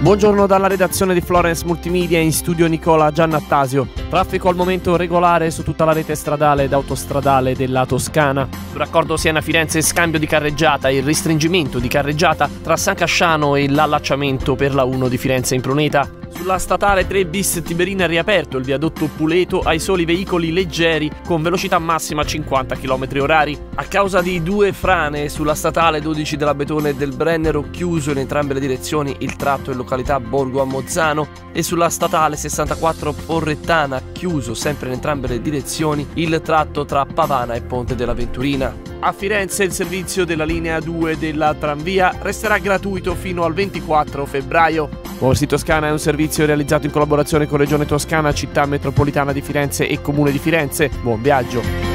Buongiorno dalla redazione di Florence Multimedia, in studio Nicola Giannattasio. Traffico al momento regolare su tutta la rete stradale ed autostradale della Toscana. Sul raccordo Siena-Firenze scambio di carreggiata e il restringimento di carreggiata tra San Casciano e l'allacciamento per la 1 di Firenze in Pruneta. Sulla statale 3 bis Tiberina è riaperto il viadotto Puleto ai soli veicoli leggeri con velocità massima 50 km/h. A causa di 2 frane sulla statale 12 della Betone e del Brennero, chiuso in entrambe le direzioni il tratto in località Borgo a Mozzano, e sulla statale 64 Porrettana, chiuso sempre in entrambe le direzioni il tratto tra Pavana e Ponte della Venturina. A Firenze il servizio della linea 2 della tranvia resterà gratuito fino al 24 febbraio. Orsi Toscana è un servizio realizzato in collaborazione con Regione Toscana, Città Metropolitana di Firenze e Comune di Firenze. Buon viaggio!